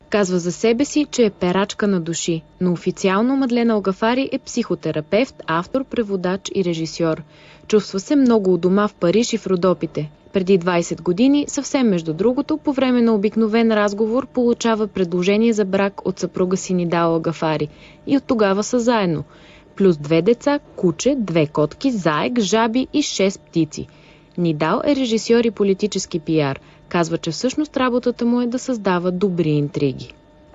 Казва за себе си, че е перачка на души, но официално Мадлена Алгафари е психотерапевт, автор, преводач и режисьор. Чувства се много у дома в Париж и в Родопите. Преди 20 години, съвсем между другото, по време на обикновен разговор получава предложение за брак от съпруга си Нидал Алгафари. И от тогава са заедно. Плюс 2 деца, куче, 2 котки, заек, жаби и 6 птици. Нидал е режисьор и политически пиар. Казва, че всъщност работата му е да създава добри интриги.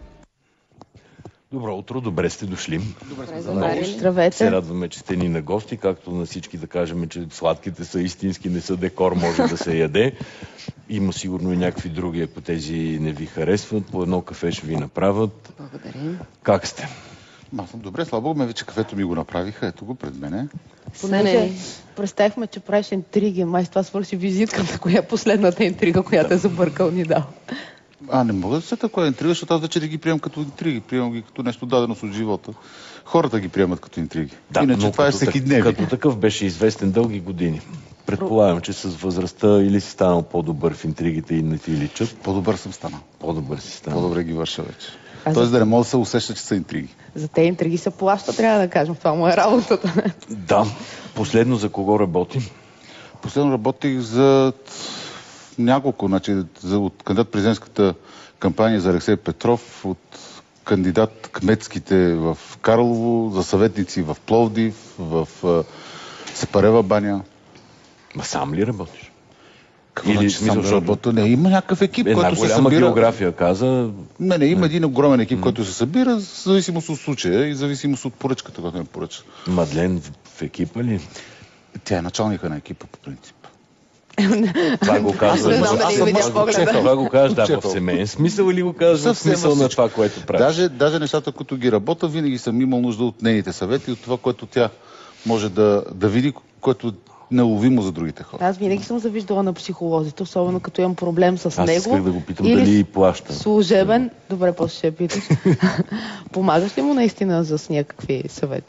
Добро утро, добре сте дошли. Добре, здравейте. Се радваме, че сте ни на гости, както на всички да кажем, че сладките са истински, не са декор, може да се яде. Има сигурно и някакви други, ако тези не ви харесват. По едно кафе ще ви направят. Благодарим. Как сте? Аз съм добре, слава Богу, вече кафето ми го направиха. Ето го пред мене. Понеже представихме, че правиш интриги, май с това свърши визитката, коя е последната интрига, която е забъркал Нидал. Не мога да се такова интрига, защото аз вече да ги приемам като интриги. Приемам ги като нещо даденост от живота. Хората ги приемат като интриги. Да, иначе това е всекидневие. Като такъв беше известен дълги години. Предполагам, че с възрастта или си станал по-добър в интригите и не ти личат. По-добър съм станал. По-добър си станал. По-добре ги върша вече. Тоест да не мога да се усеща, че са интриги. За те интриги се плаща, трябва да кажем. Това му е работата. Да. Последно за кого работи? Последно работих за няколко, от кандидат президентската кампания за Алексей Петров, от кандидат кметските в Карлово, за съветници в Пловдив, в Сепарева баня. Ма сам ли работиш? Или сам да работя? Не, има някакъв екип, който се събира. География каза. Не, има един огромен екип, който се събира, в зависимост от случая и в зависимост от поръчката, която ме поръча. Мадлен в екипа ли? Тя е началника на екипа, по принцип. Това го казва. Това го казва в семейен смисъл или го казва в смисъл на това, което прави? Даже нещата, които ги работя, винаги съм имал нужда от нейните съвети, от това, което тя може да види, което неуловимо за другите хора. Аз винаги съм завиждала на психолозите, особено като имам проблем с него. Аз исках да го питам дали плаща. Служебен. Добре, после ще я питаш. Помагаш ли му наистина с някакви съвети?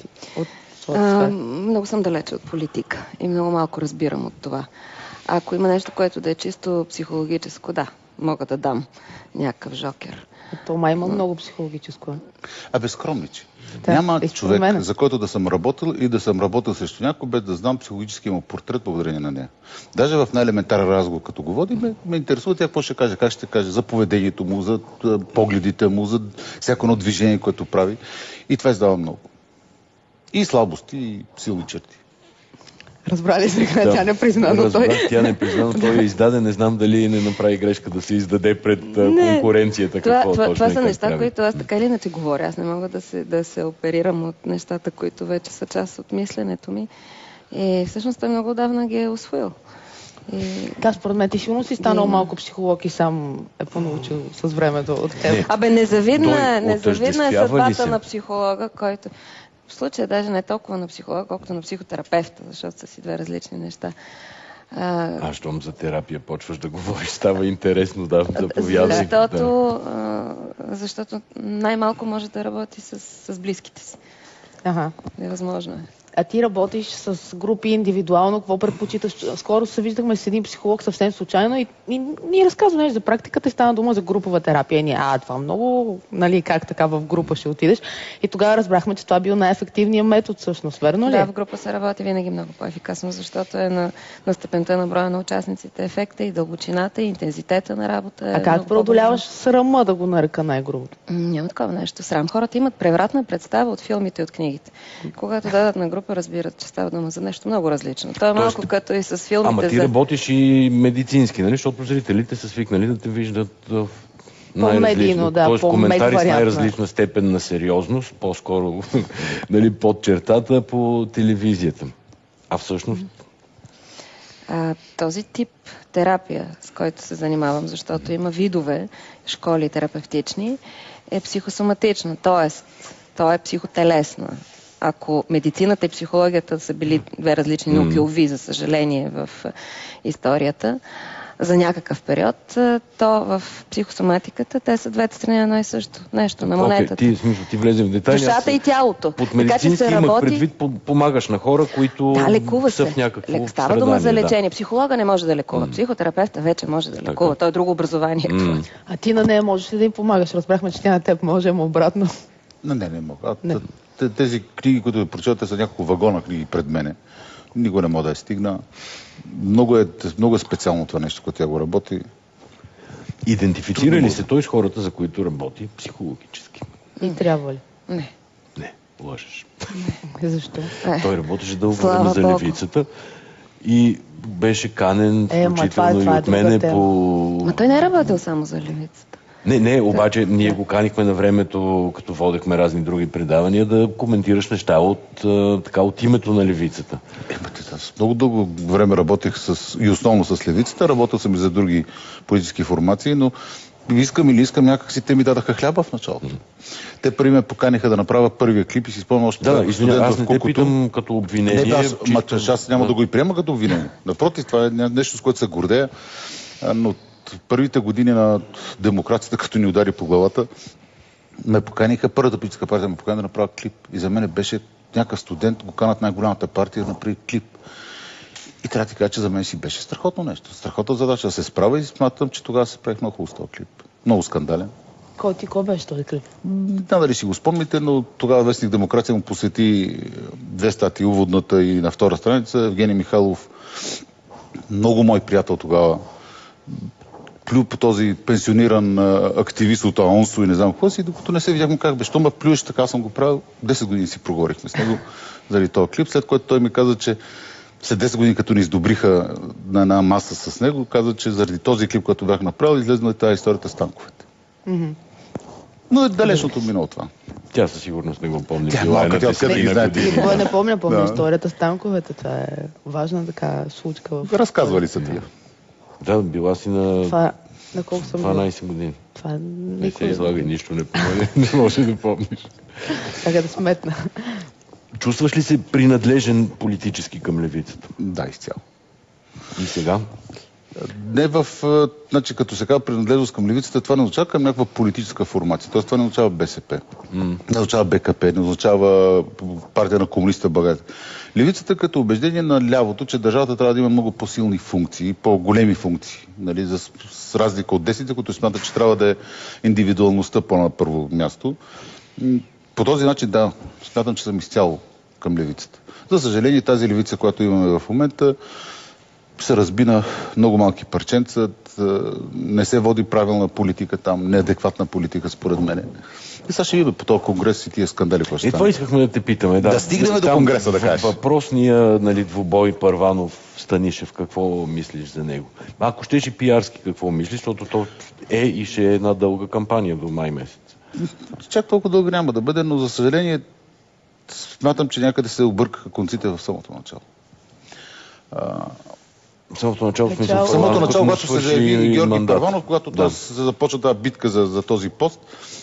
Много съм далече от политика и много малко разбирам от това. Ако има нещо, което да е чисто психологическо, да, мога да дам някакъв жокер. То май има много психологическо. Безскромничи. Няма човек, за който да съм работил и да съм работил срещу някой, без да знам психологически му портрет благодарение на нея. Даже в най-елементарен разговор, като го води, ме интересува тя какво ще каже, как ще каже за поведението му, за погледите му, за всяко едно движение, което прави. И това издава много. И слабости, и силни черти. Разбрали се, тя не призна, но той... Тя не призна, но той я издаде. Не знам дали не направи грешка да се издаде пред конкуренцията. Това са неща, които аз така или иначе говоря. Аз не мога да се оперирам от нещата, които вече са част от мисленето ми. И всъщност той много давна ги е усвоил. Да, според мен ти сигурно си станал малко психолог и сам е понаучил с времето от теб. Незавидна е съдбата на психолога, който... В случая даже не толкова на психолога, колкото на психотерапевта, защото са си две различни неща. Щом за терапия почваш да говориш, става интересно, заповядай. Защото най-малко може да работи с близките си. Невъзможно е. А ти работиш с групи индивидуално, какво предпочиташ? Скоро се виждахме с един психолог съвсем случайно и ни разказва нещо за практиката и стана дума за групова терапия. Това много, как така в група ще отидеш. И тогава разбрахме, че това бил най-ефективният метод всъщност, верно ли? Да, в група се работи винаги много по-ефикасно, защото е на степента на броя на участниците, ефекта и дълбочината, и интензитета на работа. А как преодоляваш срама, да го нарека най-грубо? Няма такова нещо. Срам. Хората имат превратна представа от филмите и от книгите. Когато дадат на група, разбират, че става дума за нещо много различно. Това е малко като и с филмите. Ама ти работиш и медицински, нали? Защото зрителите са свикнали да те виждат в по-медийно, тоест коментари с най-различна степен на сериозност, по-скоро под чертата по телевизията. А всъщност? Този тип терапия, с който се занимавам, защото има видове школи терапевтични, е психосоматична, т.е. то е психотелесна. Ако медицината и психологията са били две различни науки, за съжаление, в историята, за някакъв период, то в психосоматиката те са двете страни на едно и също нещо, на монетата. Ти влезе в детайли. Душата и тялото. Под медицински имах предвид, помагаш на хора, които са в някакво става дума за лечение. Психолога не може да лекува. Психотерапевта вече може да лекува. Той е друго образование. А ти на нея можеш ли да им помагаш? Разбрахме, че тя на теб може, ама обратно. Не мога. Тези книги, които прочитате, са няколко вагона книги пред мене. Никога не мога да я стигна. Много е специално това нещо, което тя го работи. Идентифицира ли се той с хората, за които работи психологически? И трябва ли? Не. Не, лъжеш. Защо? Той работеше дълго време за левицата и беше канен, включително и от мене по... Ма той не е работил само за левицата. Не, обаче ние го канихме на времето, като водехме разни други предавания, да коментираш неща от името на левицата. Много дълго време работех и основно с левицата, работил съм и за други политически формации, но искам някакси те ми дадаха хляба в началото. Те първи ме поканиха да направя първия клип и си спомням още аз не те питам като обвинение. Аз няма да го и приема като обвинение. Напротив, това е нещо, с което се гордея, но първите години на демокрацията, като ни удари по главата, ме поканиха, първата политическа партия ме покани да направя клип. И за мен беше някакъв студент, го канат най-голямата партия да направи клип. И трябва да ти кажа, че за мен си беше страхотно нещо. Страхотна задача да се справя и смятам, че тогава се правих много хубав този клип. Много скандален. Кой беше този клип? Не знам дали си го спомните, но тогава вестник Демокрация му посвети 2 статии, уводната и на втора страница. Евгений Михайлов, много мой приятел тогава, плю по този пенсиониран активист от АОНСО и не знам какво си, докато не се видяхме как що ме плюеш, така съм го правил. 10 години си проговорихме с него заради този клип, след което той ми каза, че след 10 години, като ни издобриха на една маса с него, каза, че заради този клип, който бях направил, излезна тази историята с танковете. Но е далечното минало това. Тя със сигурност не го помни. Тя малка, тя ги знаете. Кой не помня историята с танковете. Това е важна така случка. Разказвали са тия. Да, била си на... Това, на колко съм 12 години. Това не се излагай, нищо не помня. Не може да помниш. Така да сметна. Чувстваш ли се принадлежен политически към левицата? Да, изцяло. И сега? Не значи, като се казва принадлежност към левицата, това не означава към някаква политическа формация. Тоест това не означава БСП, не означава БКП, не означава партия на комунистите в България. Левицата като убеждение на лявото, че държавата трябва да има много по-силни функции, по-големи функции, нали, с разлика от десните, които смятат, че трябва да е индивидуалността по-на първо място. По този начин, да, смятам, че съм изцяло към левицата. За съжаление, тази левица, която имаме в момента, се разби на много малки парченца, не се води правилна политика там, неадекватна политика според мен. И сега ще видим по този конгрес и тия скандали, какво ще стане. Това искахме да те питаме. Да стигнем до конгреса, да кажеш. Въпросния двубой Първанов-Станишев, какво мислиш за него? Ако щеш и пиарски, какво мислиш, защото то е и ще е една дълга кампания до май месец. Чак толкова дълго няма да бъде, но за съжаление смятам, че някъде се объркаха конците в самото начало. Самото начало, когато се заяви Георги Първанов, когато се започна тази битка за този пост,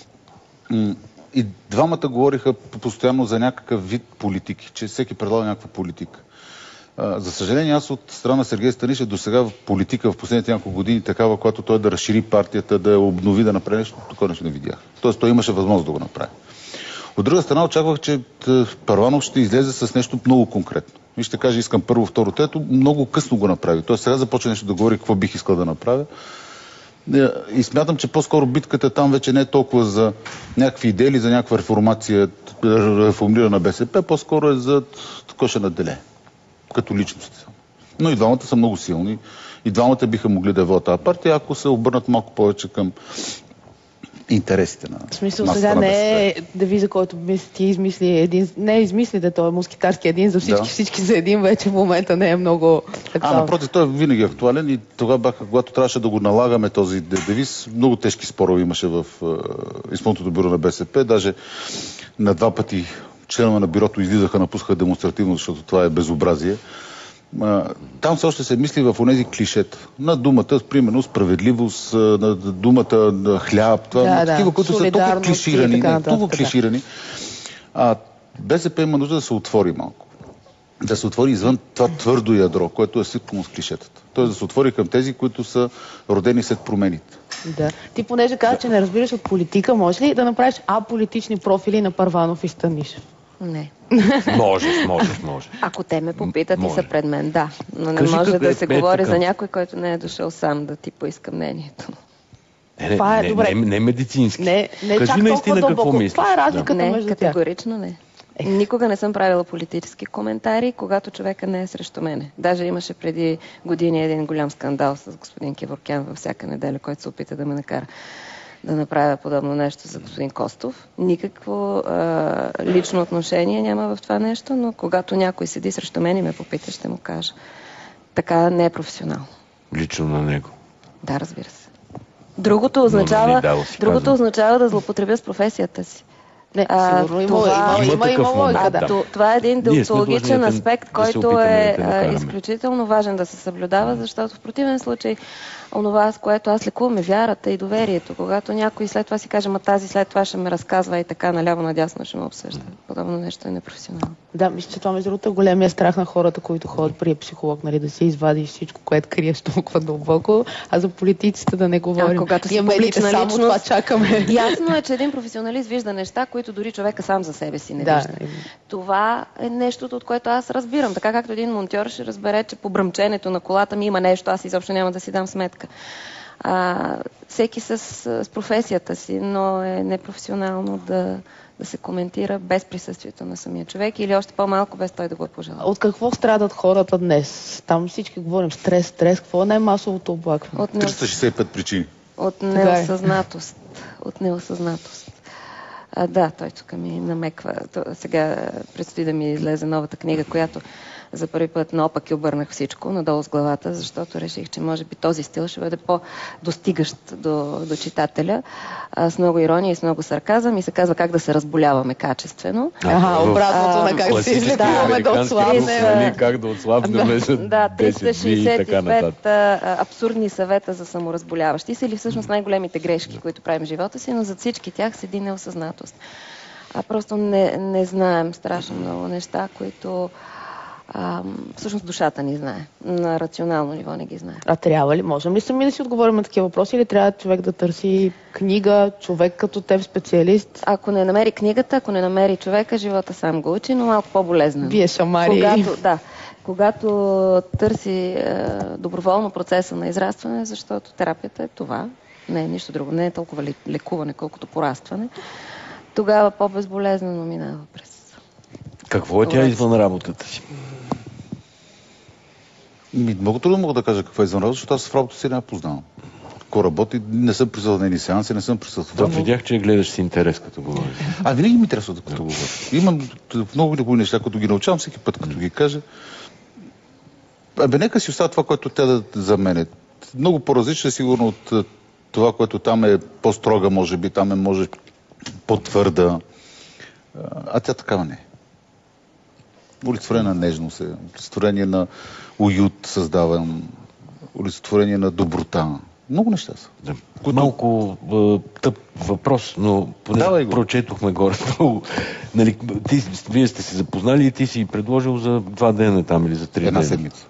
и двамата говориха постоянно за някакъв вид политики, че всеки предлага някаква политика. За съжаление, аз от страна на Сергей Станишев до сега в политика в последните няколко години такава, която той да разшири партията, да я обнови, да направи нещо, такова нещо не видях. Тоест той имаше възможност да го направи. От друга страна очаквах, че Първанов ще излезе с нещо много конкретно. И ще каже, искам първо, второ, трето. Много късно го направи. Тоест сега започва нещо да говори какво бих искал да направя. И смятам, че по-скоро битката там вече не е толкова за някакви идеи или за някаква реформация, реформирана БСП, по-скоро е за какво ще наделе. Като личност. Но и двамата са много силни. И двамата биха могли да водят тази партия, ако се обърнат малко повече към интересите на... В смисъл, сега не е девиза, който ти измисли един... Не измислите, той е мускитарски един за всички, всички за един вече в момента не е много... Напротив, той е винаги актуален и тогава, когато трябваше да го налагаме този девиз, много тежки спорове имаше в изпълнителното бюро на БСП. Даже на 2 пъти членове на бюрото излизаха, напускаха демонстративно, защото това е безобразие. Там все още се мисли в онези клишета. На думата, примерно, справедливост, на думата хляб, такива, които са толкова клиширани. БСП има нужда да се отвори малко. да се отвори извън това твърдо ядро, което е сипкано с клишетата. Тоест да се отвори към тези, които са родени след промените. Да. Ти понеже каза, че не разбираш от политика, може ли да направиш аполитични профили на Първанов и Станишев? Не. Може. Ако те ме попитат и са пред мен, да. Но не Кажи може да се говори така за някой, който не е дошъл сам да ти поиска мнението. Това е добре. Не медицински. Не Кажи чак наистина толкова какво дълбоко. мислиш. Това е разликата между тях. Категорично не. Никога не съм правила политически коментари, когато човека не е срещу мене. Даже имаше преди години един голям скандал с господин Кеворкян във всяка неделя, който се опита да ме накара да направя подобно нещо за господин Костов. Никакво лично отношение няма в това нещо, но когато някой седи срещу мен и ме попита, ще му кажа. Така не е професионално. Лично на него? Да, разбира се. Другото означава да злоупотребя с професията си. Не, сигурно има логика, да. Това е един деонтологичен аспект, който е изключително важен да се съблюдава, защото в противен случай онова, с което аз лекувам, е вярата и доверието. Когато някой след това си каже, тази след това ще ме разказва и така наляво надясно ще ме обсъжда. Подобно нещо е непрофесионално. Да, мисля, че това между другото е големия страх на хората, които ходят при психолог, нали, да си извадиш всичко, което криеш толкова дълбоко, а за политиците да не говорим. Когато си публична личност, това чакаме. Ясно е, че един професионалист вижда неща, които дори човека сам за себе си не вижда. Това е нещото, от което аз разбирам. Така както един монтьор ще разбере, че по бръмченето на колата ми има нещо, аз изобщо няма да си дам сметка. Всеки с професията си, но е непрофесионално да се коментира без присъствието на самия човек или още по-малко без той да го е пожелал. От какво страдат хората днес? Там всички говорим стрес, какво е най-масовото оплакване? 365 причини. От неосъзнатост. От неосъзнатост. Да, той тук ми намеква. Сега предстои да ми излезе новата книга, която за първи път наопак и обърнах всичко надолу с главата, защото реших, че може би този стил ще бъде по-достигащ до читателя, с много ирония и с много сарказъм и се казва как да се разболяваме качествено. Обратното на как да се излекуваме да отслабнем. Как да отслабнем за 10 дни и така нататък. 365 абсурдни съвета за саморазболяващи се или всъщност най-големите грешки, които правим в живота си, но зад всички тях седи неосъзнатост. Просто не знаем страшно много неща, които всъщност душата ни знае. На рационално ниво не ги знае. А трябва ли? Можем ли сами да си отговорим на такива въпроси или трябва човек да търси книга, човек като теб, специалист? Ако не намери книгата, ако не намери човека, живота сам го учи, но малко по-болезнено. Вие шамари. Когато търси доброволно процеса на израстване, защото терапията е това, не е нищо друго, не е толкова лекуване, колкото порастване, тогава по-безболезнено минава през. Какво е тя извън работата си? Много трудно мога да кажа какво е извън работата, защото аз в работата си не я познавам. Ако работи, не съм присъствал на сеанси, не съм присъствал. Да, видях, че гледаш с интерес, като говориш. Винаги ми интересува, като говоря. Имам много други неща, като ги научавам всеки път, като ги кажа. Нека си остава това, което тя за мен е. Много по-различно, сигурно от това, което там е по-строга, може би, там е може по-твърда. А тя такава не е. Олицетворение на нежност е, олицетворение на уют създавам, олицетворение на доброта. Много неща са. Да. Малко тъп въпрос, но поне прочетохме горе. Нали, вие сте се запознали и ти си предложил за 2 дена там или за 3 дена. Една седмица.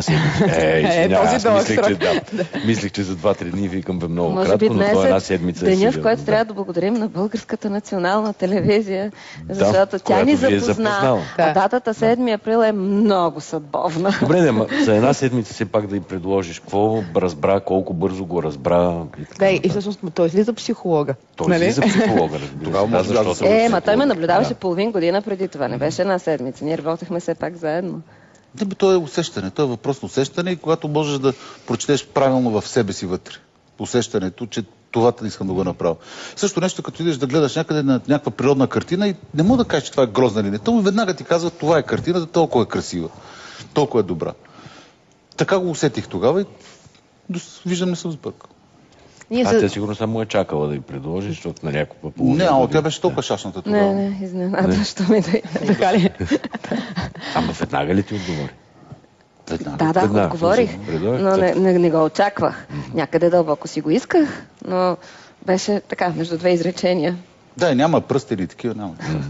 Мислех, че за 2-3 дни викам бе много кратко, но това една седмица деня, в който трябва да благодарим на Българската национална телевизия, защото тя ни запозна. А датата 7 април е много съдбовна. Добре, за една седмица все пак да й предложиш какво разбра, колко бързо го разбра. И всъщност той излиза психолога. Той излиза психолога, разбира се. Той ме наблюдаваше половин година преди това. Не беше една седмица. Ние работехме все пак заедно. То е усещане. То е въпрос на усещане и когато можеш да прочетеш правилно в себе си вътре. Усещането, че това искам да го направя. Също нещо, като идеш да гледаш някъде на някаква природна картина и не мога да кажеш, че това е грозна или не. То веднага ти казва, това е картината, толкова е красива, толкова е добра. Така го усетих тогава и виждам, не съм сбъркал. Тя сигурно само е чакала да й предложиш, защото на някаква положение. Не, тя беше толкова шашната тогава. Не, изненадващо ми да така ли? Ама веднага ли ти отговори? Да, отговорих, но не го очаквах. Някъде дълбоко си го исках, но беше така, между 2 изречения. Да, няма пръст или такива, няма.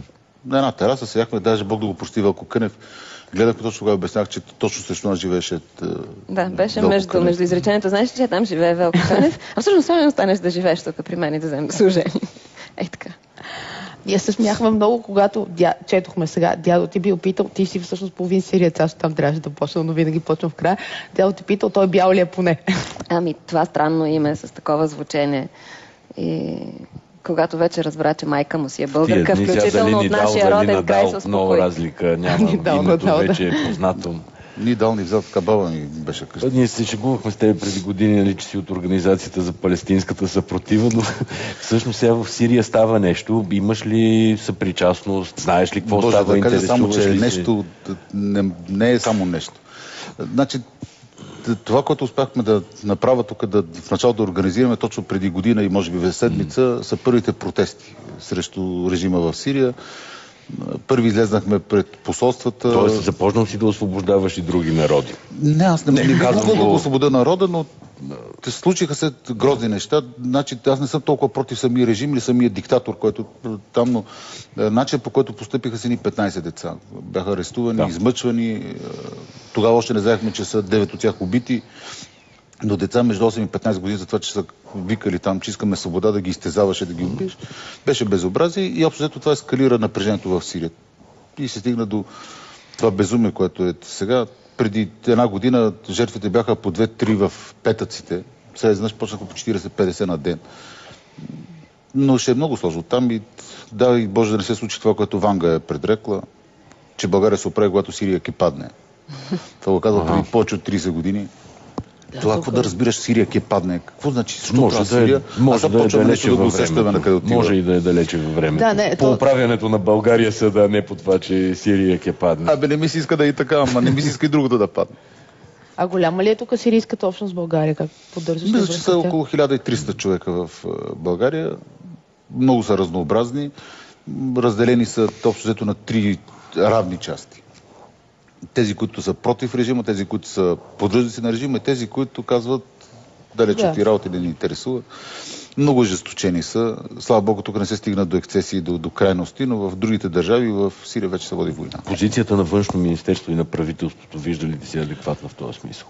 на една тераса, седяхме, даже Бог да го прости, Велко Кънев. Гледахме точно тогава, обяснях, че точно срещу нас живееше. Да, беше между изречението. Знаеш, че там живее Велко Кънев, а всъщност не останеш да живееш тук при мен и да вземем да се ожени. Ей така. Ние се смяхме много, когато четохме сега. Дядо ти бил питал, ти си всъщност половин Сириец, аз там трябваше да почна, но винаги почвам в края. Дядо ти питал, той бял ли е поне? Ами, това странно име с такова звучение. И когато вече разбра, че майка му си е българка, включително от нашия роден край, се успокои. Много разлика няма. Името вече е познато. Ни дал, ни взял, така баба ми беше къща. Ние се шегувахме с теб преди години, нали, че си от Организацията за палестинската съпротива, но всъщност сега в Сирия става нещо. Имаш ли съпричастност? Знаеш ли какво става? Да кажа само, че нещо не е само нещо. Значи, това, което успяхме да направя тук, в началото да организираме точно преди година и може би седмица, са първите протести срещу режима в Сирия. Първи излезнахме пред посолствата. Тоест започнал си да освобождаваш и други народи. Не, аз не казвам да освободя народа, но случиха се грозни неща. Значи, аз не съм толкова против самия режим или самия диктатор, който там, но начин, по който постъпиха са ни 15 деца. Бяха арестувани, измъчвани. Тогава още не знаехме, че са 9 от тях убити. Но деца между 8 и 15 години за това, че са викали там, че искаме свобода, да ги изтезаваше, да ги убиеш, беше безобразие и общо това ескалира напрежението в Сирия. И се стигна до това безумие, което е сега. Преди една година жертвите бяха по 2-3 в петъците. Сега изнъж почнаха по 40-50 на ден. Но ще е много сложно там и да, и Боже да не се случи това, което Ванга е предрекла, че България се оправи, когато Сирия ке падне. Това го казва преди повече от 30 години. Това, какво да разбираш, Сирия ке падне? Какво значи? Може да Сирия? Може да е далече във времето. Може и да е далече във времето. По управянето на България са да не по това, че Сирия ке падне. Абе, не ми се иска да и така, ама не ми се иска и другото да падне. А голяма ли е тук сирийската общност в България? Как поддържаш? Мисля, че са около 1300 човека в България. Много са разнообразни. Разделени са общо взето на 3 равни части. Тези, които са против режима, тези, които са поддръжници на режима, тези, които казват далеч от и работа не ни интересува. Много жесточени са. Слава Богу, тук не се стигна до ексцесии, до крайности, но в другите държави, в Сирия вече се води война. Позицията на Външно министерство и на правителството, вижда ли си адекватна в този смисъл?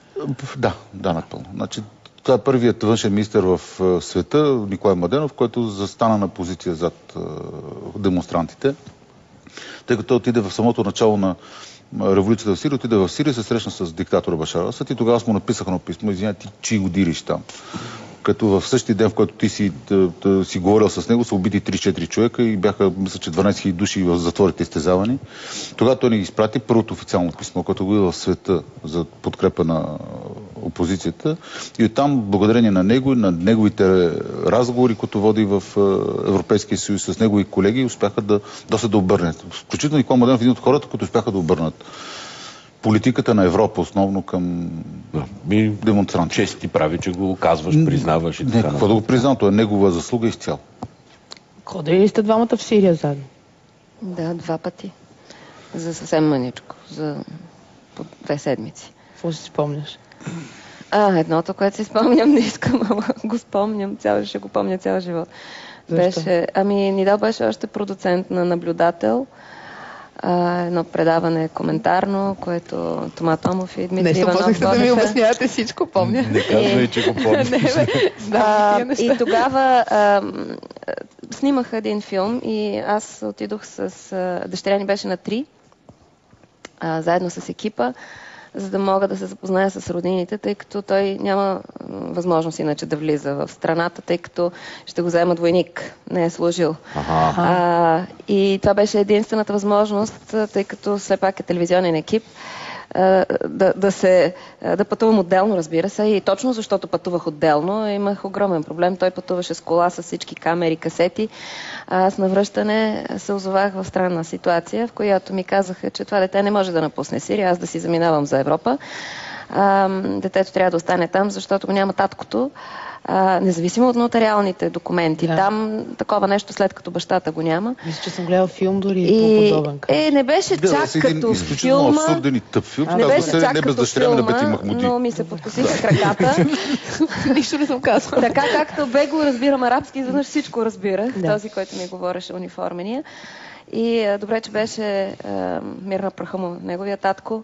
Да, напълно. Значи, това е първият външен министър в света, Николай Младенов, който застана на позиция зад демонстрантите, тъй като отиде в самото начало на революцията в Сирия, отиде в Сирия, се срещна с диктатора Башар Асад и тогава му написах едно писмо, извиня, ти чи го дириш там. Като в същия ден, в който ти си говорил с него, са убити 3-4 човека и бяха, мисля, че 12 000 души в затворите изтезавани. Тогава той ни изпрати първото официално писмо, което го е в света за подкрепа на опозицията. И оттам, благодарение на него и на неговите разговори, които води в Европейския съюз с негови колеги, успяха да обърнат. Включително Николай Младенов, един от хората, които успяха да обърнат политиката на Европа, основно към демонстранти. Чест ти прави, че го казваш, признаваш и така. Не, какво да го признавам, това е негова заслуга изцяло. Ходили ли сте двамата в Сирия заедно? Да, 2 пъти. За съвсем мъничко. За по 2 седмици. Какво си спомняш? Едното, което си спомням, не искам, ама го спомням. Ще го помня цял живот. Беше, Нидал беше още продуцент на наблюдател. Едно предаване коментарно, което Тома Томов и Дмитрий Иванов водеха. Да ми обяснявате всичко, помня. Не казвай, че го помня. И тогава снимаха един филм и аз отидох с... Дъщеря ни беше на 3, заедно с екипа, за да мога да се запозная с роднините, тъй като той няма възможност иначе да влиза в страната, тъй като ще го вземат войник. Не е служил. И това беше единствената възможност, тъй като все пак е телевизионен екип, да пътувам отделно, разбира се. И точно защото пътувах отделно, имах огромен проблем. Той пътуваше с кола с всички камери, касети. Аз на връщане се озовах в странна ситуация, в която ми казаха, че това дете не може да напусне Сирия, аз да си заминавам за Европа. Детето трябва да остане там, защото го няма таткото. Независимо от нотариалните документи. Да. Там такова нещо, след като бащата го няма. Мисля, че съм гледал филм дори и по-подобен. Не беше чак като филма. Абсурден и тъп филм. Не беше чак не без дъщеря на Бети Махмуди. Но ми се подкосиха краката. Нищо не съм казала. Така както бегло разбирам арабски, изведнъж всичко разбира. Този, който ми говореше униформения. И добре, че беше мирна праха му неговия татко.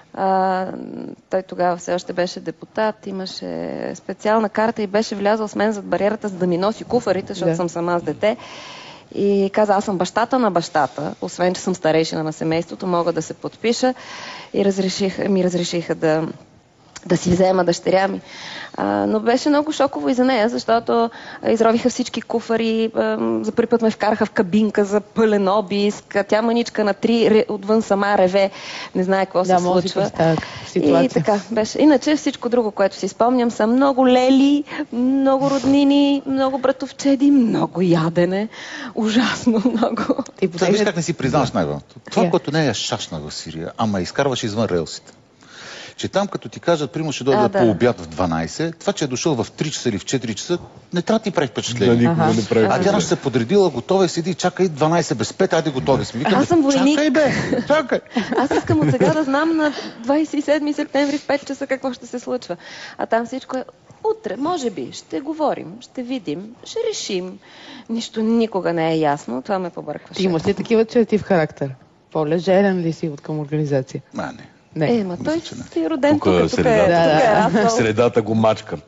Той тогава все още беше депутат, имаше специална карта и беше влязъл с мен зад бариерата, за да ми носи куфарите, защото съм сама с дете. И каза, аз съм бащата на бащата, освен че съм старейшина на семейството, мога да се подпиша и ми разрешиха да си взема дъщеря ми. Но беше много шоково и за нея, защото изровиха всички куфари, за първи път ме вкараха в кабинка за пълен обиск, тя мъничка на 3, отвън сама реве, не знае какво се случва. И така беше. Иначе всичко друго, което си спомням, са много лели, много роднини, много братовчеди, много ядене. Ужасно много. Виж как не си признаваш най-важното. Това, което не е шашна в Сирия, ама изкарваш извън релсите. Че там, като ти кажат, примерно ще дойде по обяд в 12, това, че е дошъл в 3 часа или в 4 часа, не трябва да ти прави впечатление. А тя се подредила, готова и седи, чакай 12 без 5, айде готови сме. Аз съм войник. Чакай, бе, чакай. Аз искам от сега да знам на 27 септември в 5 часа какво ще се случва. А там всичко е утре, може би, ще говорим, ще видим, ще решим. Нищо никога не е ясно, това ме побъркваше. Имаш ли такива черти в характер? По-лежерен ли си от към организация? Не. Ма той си е роден тук е средата го мачка.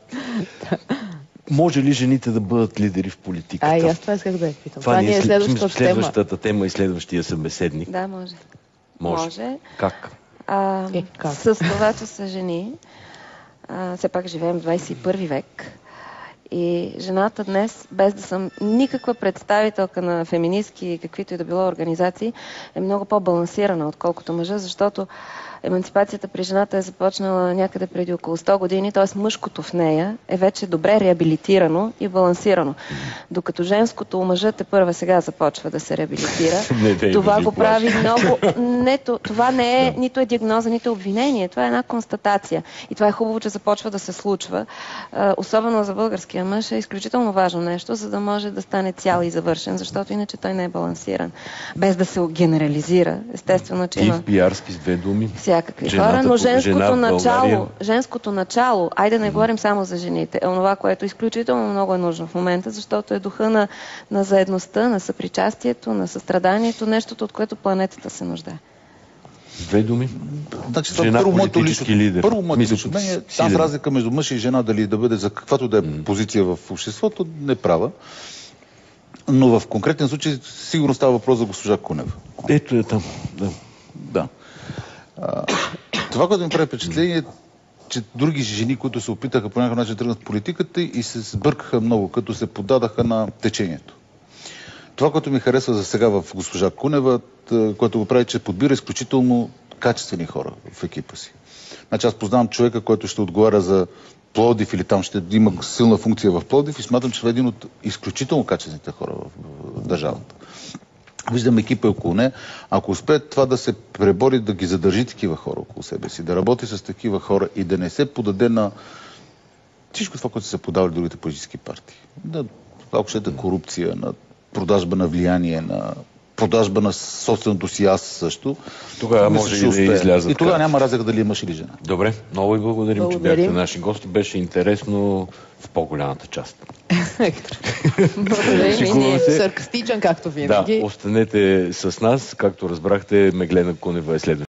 Може ли жените да бъдат лидери в политиката? И аз това исках да питам. Това ни е следващата тема и следващия събеседник. Да, може. Може. Как? Как? С това, че са жени, все пак живеем в 21 век. И жената днес, без да съм никаква представителка на феминистки, каквито и да било организации, е много по-балансирана, отколкото мъжа, защото еманципацията при жената е започнала някъде преди около 100 години, т.е. мъжкото в нея е вече добре реабилитирано и балансирано. Докато женското у мъжа първа сега започва да се реабилитира. Това го прави много... Това не е нито е диагноза, нито е обвинение. Това е една констатация. И това е хубаво, че започва да се случва. Особено за българския мъж е изключително важно нещо, за да може да стане цял и завършен, защото иначе той не е балансиран. Без да се генерализира. Естествено, че има... Ти в пиарски с две думи. Всякакви хора, но женското начало, айде да не говорим само за жените, е онова, което изключително много е нужно в момента, защото е духа на заедността, на съпричастието, на състраданието, нещото, от което планетата се нуждае. Две думи. Значи, жена политически лидер. Първо моето мнение, там разлика между мъж и жена, дали да бъде за каквато да е позиция в обществото, не права. Но в конкретен случай сигурно става въпрос за госпожа Кунева. Ето е там. Да. Това, което ми прави впечатление е, че други жени, които се опитаха по някакъв начин да тръгнат в политиката и се сбъркаха много, като се подадаха на течението. Това, което ми харесва за сега в госпожа Кунева, което го прави, че подбира изключително качествени хора в екипа си. Значи аз познавам човека, който ще отговаря за Пловдив или там ще има силна функция в Пловдив и смятам, че е един от изключително качествените хора в държавата. Виждам екипа около нея. Ако успее това да се пребори, да ги задържи такива хора около себе си, да работи с такива хора и да не се подаде на всичко това, което се подавали другите политически партии. Ако ще е корупция, на продажба на влияние, на продажба на собственото си аз също. Тогава може и да излязат. И тогава няма разлика дали мъж или жена. Добре, много ви благодарим, че бяхте наши гости. Беше интересно в по-голямата част. Благодарим. Саркастичен, както винаги. Да, останете с нас. Както разбрахте, Меглена Кунева е следваща.